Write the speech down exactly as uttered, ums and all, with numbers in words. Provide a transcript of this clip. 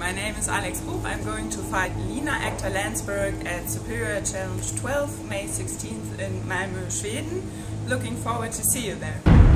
my name is Alexandra Buch. I'm going to fight Lina, Akhtar, Länsberg at Superior Challenge twelve, May sixteenth in Malmö, Sweden. Looking forward to see you there.